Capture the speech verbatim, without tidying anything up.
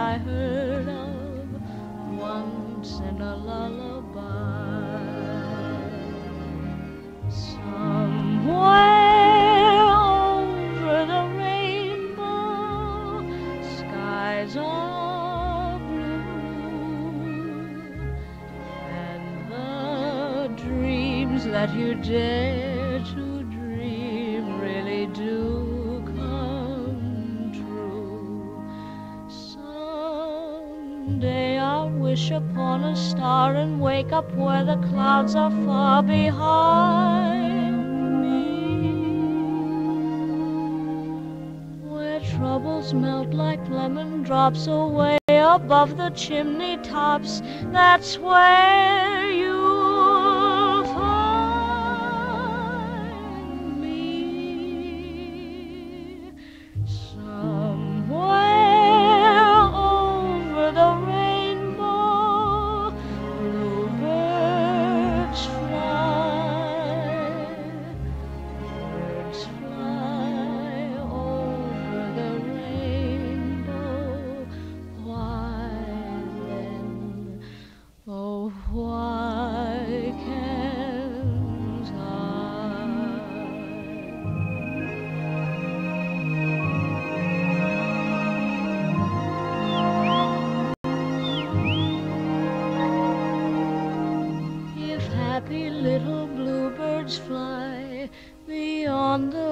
I heard of once in a lullaby. Somewhere over the rainbow, skies are blue, and the dreams that you dare to dream really do come true. Someday I'll wish upon a star and wake up where the clouds are far behind me, where troubles melt like lemon drops away above the chimney tops. That's where you'll find me. Somewhere over the rainbow, bluebirds fly, birds fly over the rainbow. Why then, oh, why can't I? If happy little bluebirds fly beyond the